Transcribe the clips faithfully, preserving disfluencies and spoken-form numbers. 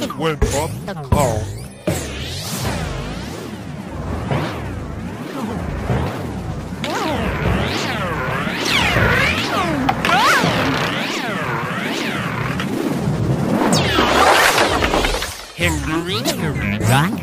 elephant went up the call. Hickory, Dickory, Dock.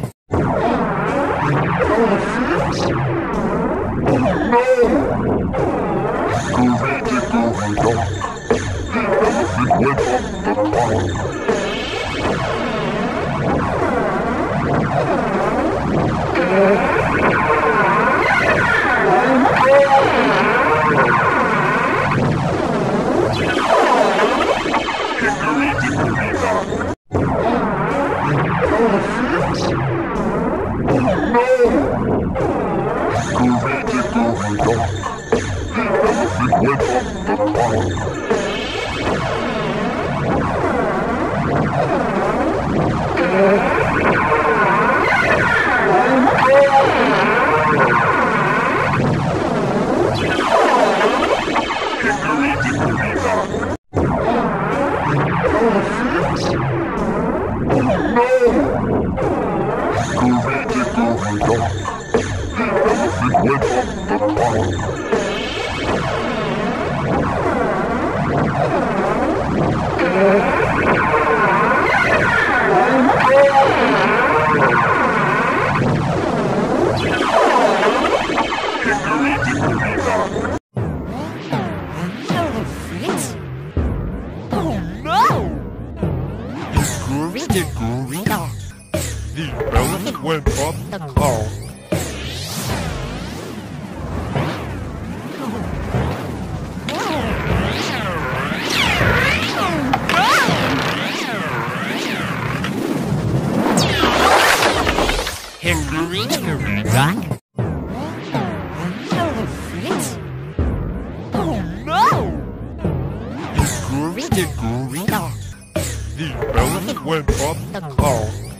Dickory, Dock. The elephant went up the call. Hickory, Dickory, Dock. Hickory, Dickory, Dock. The elephant went up the call.